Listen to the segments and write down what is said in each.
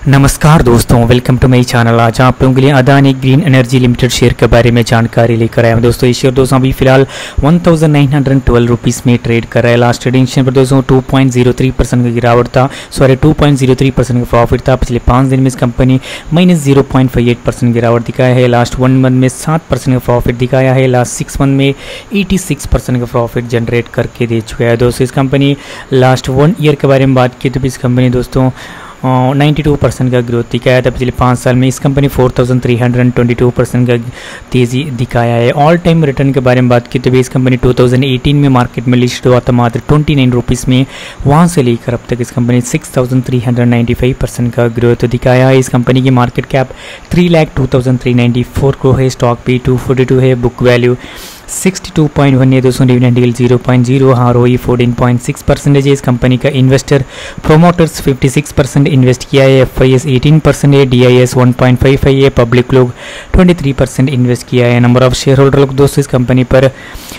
नमस्कार दोस्तों, welcome to my channel. आज आप लोगों के लिए Adani green energy limited share के बारे में जानकारी लेकर आया हूं। दोस्तों ये शेयर दोस्तों अभी फिलहाल 1912 रुपीज़ में ट्रेड कर रहा है। लास्ट ट्रेडिंग सेशन पर दोस्तों 2.03% का गिरावट था, 2.03% का प्रॉफिट था। पिछले 5 दिन में इस कंपनी -0.58% गिरावट दिखाया है। लास्ट 1 मंथ में 7% का प्रॉफिट दिखाया है। लास्ट 6 मंथ में 86% का प्रॉफिट जनरेट करके दे चुका है। दोस्तों इस कंपनी लास्ट 1 ईयर के बारे में बात की तो इस कंपनी दोस्तों 92% का ग्रोथ दिखाया था। पिछले 5 साल में इस कंपनी 4322% का तेज़ी दिखाया है। ऑल टाइम रिटर्न के बारे में बात की तो भी इस कंपनी 2018 में मार्केट में लिस्ट हुआ था मात्र 29 रुपीज़ में। वहाँ से लेकर अब तक इस कंपनी 6395% का ग्रोथ दिखाया है। इस कंपनी की मार्केट कैप 3,02,394 करोड़ है। स्टॉक भी 242 है। बुक वैल्यू 62.1 है। दोस्तों डिविडेंड यील्ड 0.0, ROE 14.6% है। इस कंपनी का इन्वेस्टर प्रोमोटर्स 56% इन्वेस्ट किया है। FIS 18% है। DIS 1.55 है। पब्लिक लोग 23% इन्वेस्ट किया है। नंबर ऑफ शेयर होल्डर लोग दोस्तों इस कंपनी पर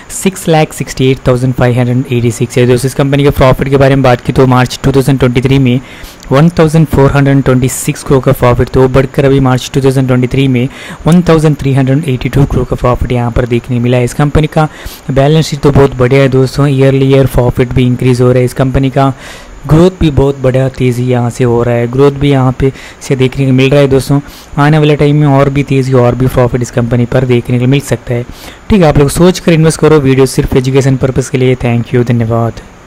6,68,586 है। दोस्तों इस कंपनी के प्रॉफिट के बारे में बात की तो मार्च 2023 में 1,426 करोड़ का प्रॉफिट तो बढ़कर अभी मार्च 2023 में 1,382 करोड़ का प्रॉफिट यहाँ पर देखने मिला है। इस कंपनी का बैलेंस शीट तो बहुत बढ़िया है दोस्तों। ईयर प्रॉफिट भी इंक्रीज हो रहा है। इस कंपनी का ग्रोथ भी बहुत बढ़िया तेज़ी यहाँ से हो रहा है। ग्रोथ भी यहाँ पे से देखने को मिल रहा है दोस्तों। आने वाले टाइम में और भी तेज़ी और भी प्रॉफिट इस कंपनी पर देखने को मिल सकता है। ठीक है, आप लोग सोच कर इन्वेस्ट करो। वीडियो सिर्फ एजुकेशन पर्पज़ के लिए। थैंक यू, धन्यवाद।